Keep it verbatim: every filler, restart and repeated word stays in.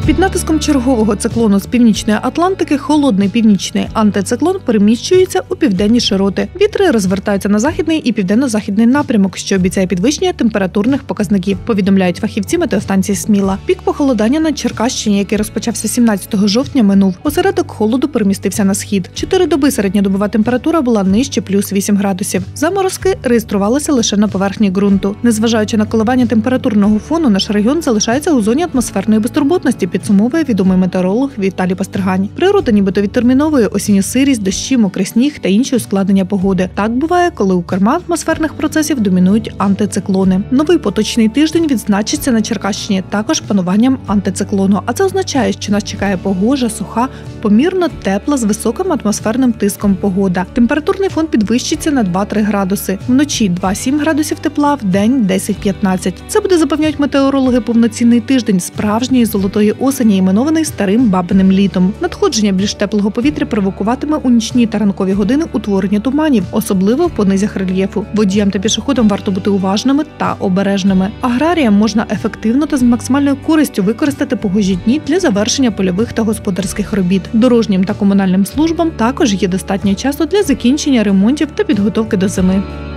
Під натиском чергового циклону з північної Атлантики холодний північний антициклон переміщується у південні широти. Вітри розвертаються на західний і південно-західний напрямок, що обіцяє підвищення температурних показників, повідомляють фахівці метеостанції Сміла. Пік похолодання на Черкащині, який розпочався сімнадцятого жовтня, минув. Осередок холоду перемістився на схід. Чотири доби середньодобова температура була нижче плюс вісім градусів. Заморозки реєструвалися лише на поверхні ґрунту. Незважаючи на коливання температурного фону, наш регіон залишається у зоні атмосферної безтурботності, підсумовує відомий метеоролог Віталій Пастригань. Природа нібито відтерміновує осінню сирість, дощі, мокрий сніг та інші ускладнення погоди. Так буває, коли у керма атмосферних процесів домінують антициклони. Новий поточний тиждень відзначиться на Черкащині також пануванням антициклону. А це означає, що нас чекає погожа, суха, помірно тепла з високим атмосферним тиском погода. Температурний фон підвищиться на два-три градуси. Вночі два-сім градусів тепла, вдень десять-п'ятнадцять. Це буде, запевняють метеорологи, повноцінний тиждень справжньої золотої осені, іменований старим бабиним літом. Надходження більш теплого повітря провокуватиме у нічні та ранкові години утворення туманів, особливо в понизях рельєфу. Водіям та пішоходам варто бути уважними та обережними. Аграріям можна ефективно та з максимальною користю використати погожі дні для завершення польових та господарських робіт. Дорожнім та комунальним службам також є достатньо часу для закінчення ремонтів та підготовки до зими.